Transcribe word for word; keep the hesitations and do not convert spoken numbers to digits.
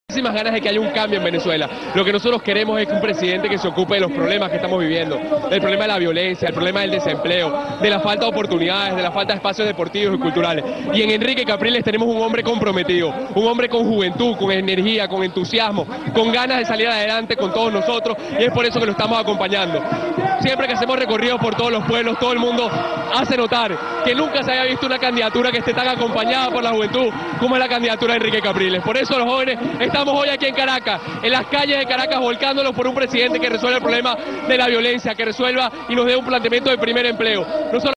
muchísimas ganas de que haya un cambio en Venezuela. Lo que nosotros queremos es que un presidente que se ocupe de los problemas que estamos viviendo, del problema de la violencia, el problema del desempleo, de la falta de oportunidades, de la falta de espacios deportivos y culturales. Y en Enrique Capriles tenemos un hombre comprometido, un hombre con juventud, con energía, con entusiasmo, con ganas de salir adelante con todos nosotros, y es por eso que lo estamos acompañando. Siempre que hacemos recorridos por todos los pueblos, todo el mundo hace notar que nunca se haya visto una candidatura que esté tan acompañada por la juventud como es la candidatura de Enrique Capriles. Por eso los jóvenes estamos hoy aquí en Caracas, en las calles de Caracas, volcándolos por un presidente que resuelva el problema de la violencia, que resuelva y nos dé un planteamiento de primer empleo. No solo